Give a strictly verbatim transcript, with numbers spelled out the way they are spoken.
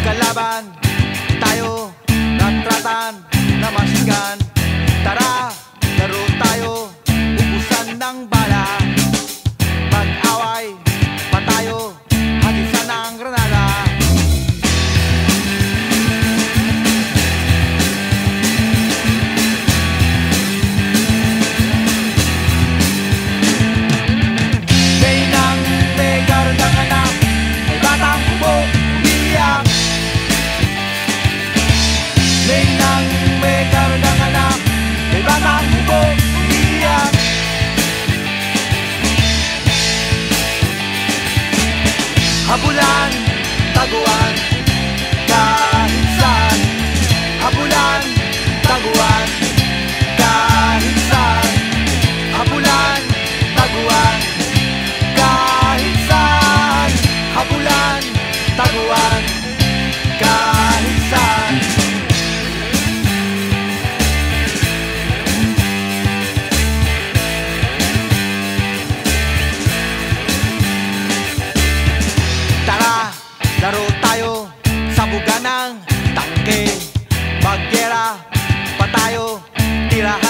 Magkalaban tayo, natratan na masigan. Tara, laro tayo, ubusan ng bala. Mag-away pa tayo, hagisan ng granada. May nang may kargang anak, may batang kubo, umiiyak. May nang may kargang anak, may batang kubo, umiiyak. Habulan, taguan, kahit saan. Habulan, taguan, kahit saan. Habulan, taguan, kahit saan. Habulan, taguan, kahit saan. Tara, laro tayo sa buga ng tangke. Maggera pa tayo, tira